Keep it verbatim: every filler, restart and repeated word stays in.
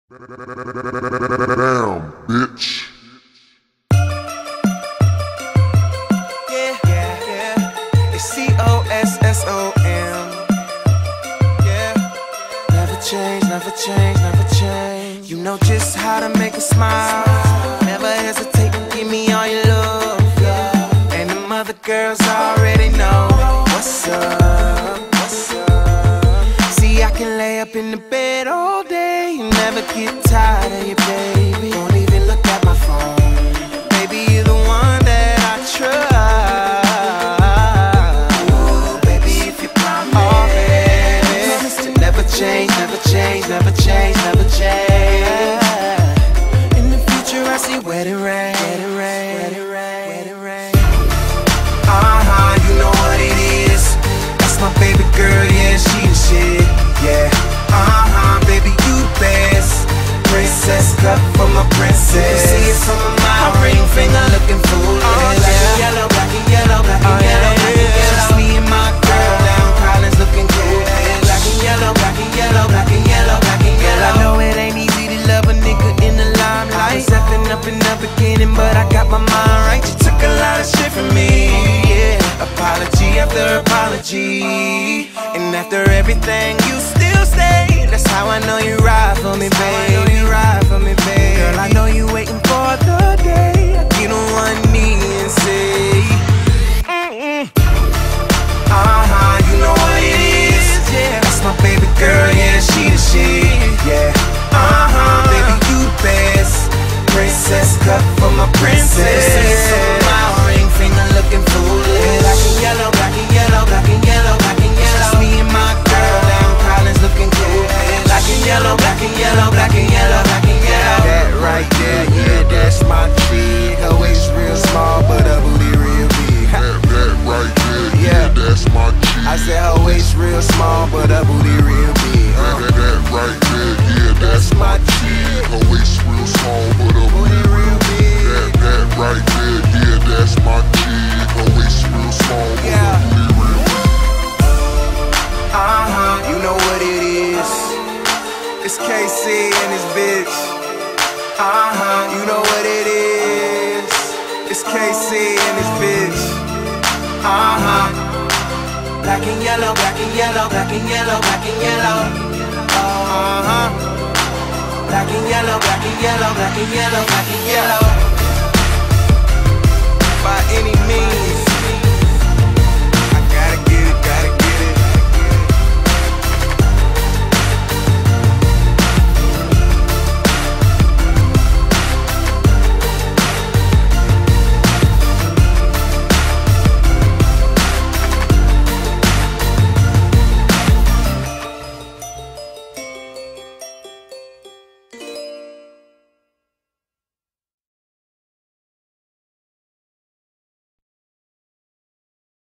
Damn, bitch. Yeah, yeah, yeah. It's C O S S O M. Yeah. Never change, never change, never change. You know just how to make a smile. Never hesitate to give me all your love. And them other girls already know what's up, what's up. See, I can lay up in the bed all day and never get tired of you, baby. Don't even look at my phone. Baby, you're the one that I trust. Ooh, baby, if you promise, oh, baby, promise to never change, never change, never change, never change. In the future, I see wedding ring, wedding ring, wedding ring, wedding ring. Uh-huh, you know what it is. That's my baby girl, yeah, she the shit, yeah. Uh-huh, baby, you the best. Princess cut for my princess. See it from my ring finger looking foolish. Oh, black and yellow, black and yellow, black and yellow, black and yellow. Just me and my girl down Collins looking cool. Black and yellow, black and yellow, black and yellow, black and yellow. I know it ain't easy to love a nigga in the limelight. I was effing up in the beginning, but I got my mind right. You took a lot of shit from me, yeah. Apology after apology, and after everything you still stay. That's how I know you ride for me, babe. You ride for me, babe. Girl, I know you waiting for the day I get on one knee and say, mm-mm. Uh-huh, you know what it is, yeah. That's my baby girl, yeah, she the shit, yeah. Uh-huh, baby, you the best. Princess cut for my princess. My ring finger looking foolish. Black and yellow, black and yellow, black and yellow, black and yellow. Just me and my girl down Collins looking cool. Black and yellow, black and yellow, black and yellow, black and yellow. That right there, yeah, that's my chick. Her waist real small, but her booty real big. That, that right there, yeah, that's my chick. I said her waist real small, but her booty real big. That, that, that right there, yeah, that's my chick. Her waist real small, but her booty real big. That, that right there, yeah, that's my chick. Her waist real small, but her booty real big. Uh-huh, you know what it is. It's K C and his bitch. Uh-huh, you know what it is. It's K C and his bitch. Uh-huh. Black and yellow, black and yellow, black and yellow, black and yellow. Uh-huh. Black and yellow, black and yellow, black and yellow, black and yellow. By any means.